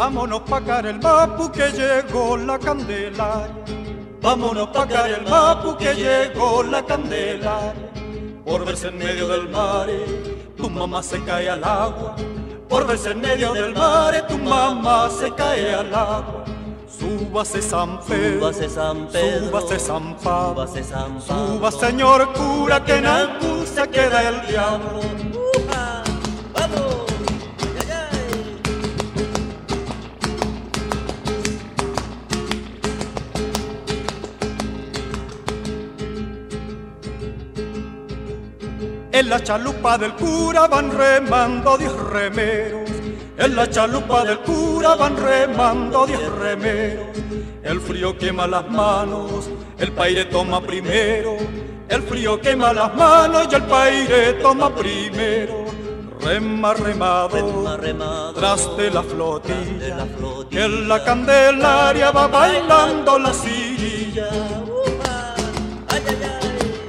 Vámonos pa' Carelmapu que llegó la Candelaria. Vámonos pa' Carelmapu que llegó la Candelaria. Por verse en medio del mar, tu mamá se cae al agua. Por verse en medio del mar, tu mamá se cae al agua. Súbase San Pedro, súbase San Pedro, súbase San Pablo, súbase San Pablo. Suba señor cura que en el pool se queda el diablo. ¡Vamos! En la chalupa del cura van remando 10 remeros. En la chalupa del cura van remando 10 remeros. El frío quema las manos, el paire toma primero. El frío quema las manos y el paire toma primero. Rema, remado, tras de la flotilla, que en la Candelaria va bailando la sirilla. ¡Ay, ay, ay!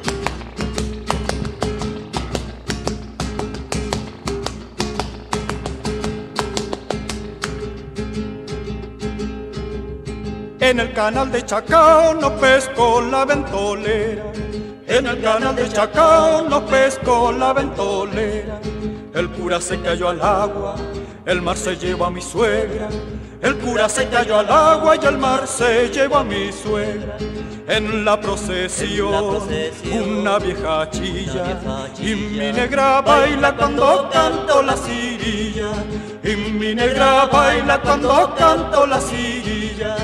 En el canal de Chacao nos pescó la ventolera. En el canal de Chacao nos pescó la ventolera. El cura se cayó al agua, el mar se llevó a mi suegra. El cura se cayó al agua y el mar se llevó a mi suegra. En la procesión, una vieja chilla, y mi negra baila cuando canto la sirilla. Y mi negra baila cuando canto la sirilla.